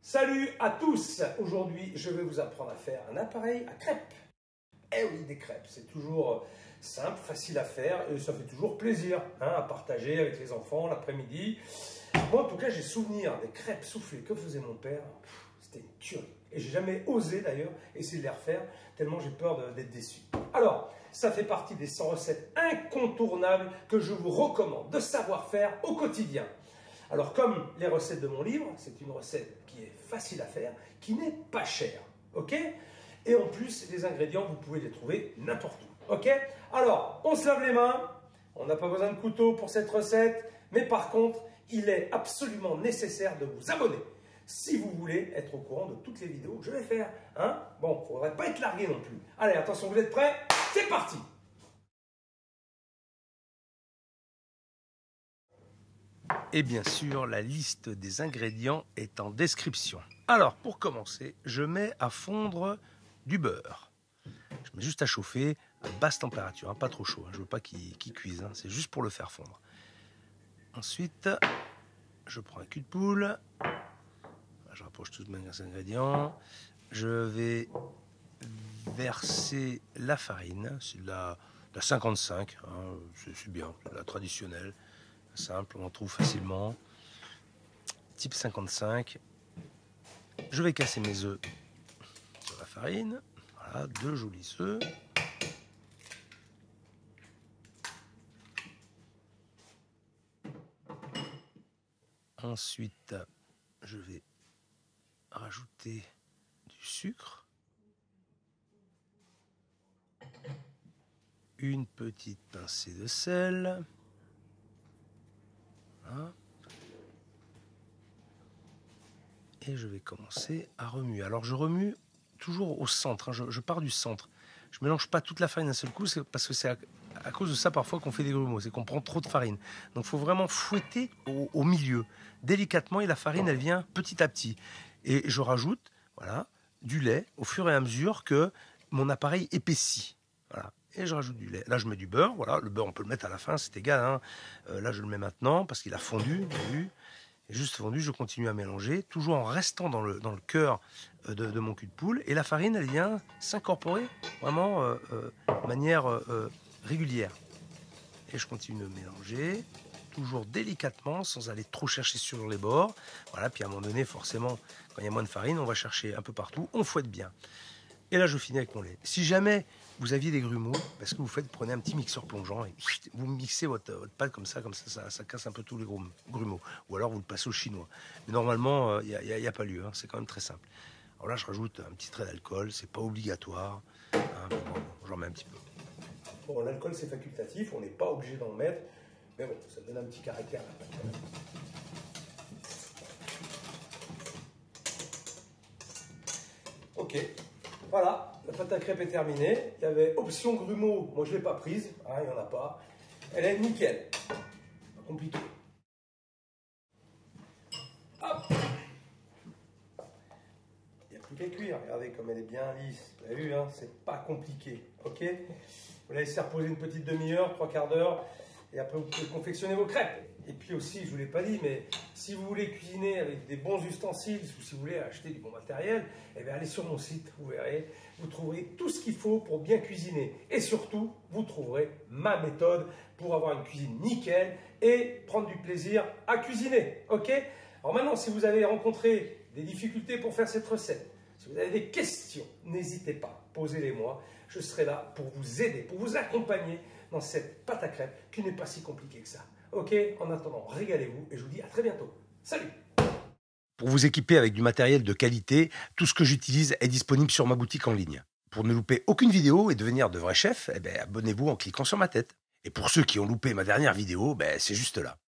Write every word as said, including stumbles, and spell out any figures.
Salut à tous! Aujourd'hui, je vais vous apprendre à faire un appareil à crêpes. Eh oui, des crêpes, c'est toujours simple, facile à faire et ça fait toujours plaisir hein, à partager avec les enfants l'après-midi. Moi, en tout cas, j'ai souvenir des crêpes soufflées que faisait mon père. C'était une tuerie. Et j'ai jamais osé d'ailleurs essayer de les refaire, tellement j'ai peur d'être déçu. Alors, ça fait partie des cent recettes incontournables que je vous recommande de savoir faire au quotidien. Alors, comme les recettes de mon livre, c'est une recette qui est facile à faire, qui n'est pas chère, ok? Et en plus, les ingrédients, vous pouvez les trouver n'importe où, ok? Alors, on se lave les mains, on n'a pas besoin de couteau pour cette recette, mais par contre, il est absolument nécessaire de vous abonner si vous voulez être au courant de toutes les vidéos que je vais faire, hein? Bon, il ne faudrait pas être largué non plus. Allez, attention, vous êtes prêts? C'est parti! Et bien sûr, la liste des ingrédients est en description. Alors, pour commencer, je mets à fondre du beurre. Je mets juste à chauffer à basse température, hein, pas trop chaud. Hein, je ne veux pas qu'il qu'il cuise, hein, c'est juste pour le faire fondre. Ensuite, je prends un cul de poule. Je rapproche tous mes ingrédients. Je vais verser la farine. C'est de la, de la cinquante-cinq, hein, c'est bien, c'est la traditionnelle. Simple, on en trouve facilement. Type cinquante-cinq. Je vais casser mes œufs sur la farine. Voilà, deux jolis œufs. Ensuite, je vais rajouter du sucre. Une petite pincée de sel. Voilà. Et je vais commencer à remuer. Alors je remue toujours au centre, hein. je, je pars du centre. Je ne mélange pas toute la farine d'un seul coup, parce que c'est à, à cause de ça parfois qu'on fait des grumeaux, c'est qu'on prend trop de farine. Donc il faut vraiment fouetter au, au milieu, délicatement, et la farine elle vient petit à petit. Et je rajoute voilà, du lait au fur et à mesure que mon appareil épaissit. Voilà. Et je rajoute du lait. Là, je mets du beurre. Voilà, le beurre, on peut le mettre à la fin, c'est égal. Hein. Euh, là, je le mets maintenant parce qu'il a fondu. Vous avez vu ? Et juste fondu, je continue à mélanger, toujours en restant dans le, dans le cœur de, de mon cul de poule. Et la farine, elle vient s'incorporer vraiment euh, euh, de manière euh, régulière. Et je continue de mélanger, toujours délicatement, sans aller trop chercher sur les bords. Voilà, puis à un moment donné, forcément, quand il y a moins de farine, on va chercher un peu partout. On fouette bien. Et là, je finis avec mon lait. Si jamais vous aviez des grumeaux, parce que vous faites, vous prenez un petit mixeur plongeant et vous mixez votre, votre pâte comme ça, comme ça, ça, ça casse un peu tous les grumeaux. Ou alors vous le passez au chinois. Mais normalement, il n'y a, a, a pas lieu. Hein, c'est quand même très simple. Alors là, je rajoute un petit trait d'alcool. C'est pas obligatoire. Hein, bon, j'en mets un petit peu. Bon, l'alcool, c'est facultatif. On n'est pas obligé d'en mettre. Mais bon, ça donne un petit caractère à la pâte. Ok. Voilà, la pâte à crêpes est terminée. Il y avait option grumeaux. Moi, je ne l'ai pas prise. Hein, il n'y en a pas. Elle est nickel. Pas compliqué. Hop. Il n'y a plus qu'à cuire. Regardez comme elle est bien lisse. Vous avez vu, hein, c'est pas compliqué. Ok. Vous la laissez reposer une petite demi-heure, trois quarts d'heure. Et après, vous pouvez confectionner vos crêpes. Et puis aussi, je ne vous l'ai pas dit, mais si vous voulez cuisiner avec des bons ustensiles ou si vous voulez acheter du bon matériel, eh bien, allez sur mon site, vous verrez. Vous trouverez tout ce qu'il faut pour bien cuisiner. Et surtout, vous trouverez ma méthode pour avoir une cuisine nickel et prendre du plaisir à cuisiner. Ok? Alors maintenant, si vous avez rencontré des difficultés pour faire cette recette, si vous avez des questions, n'hésitez pas, posez-les-moi. Je serai là pour vous aider, pour vous accompagner dans cette pâte à crêpes qui n'est pas si compliquée que ça. Ok, en attendant, régalez-vous et je vous dis à très bientôt. Salut! Pour vous équiper avec du matériel de qualité, tout ce que j'utilise est disponible sur ma boutique en ligne. Pour ne louper aucune vidéo et devenir de vrais chefs, eh ben, abonnez-vous en cliquant sur ma tête. Et pour ceux qui ont loupé ma dernière vidéo, ben, c'est juste là.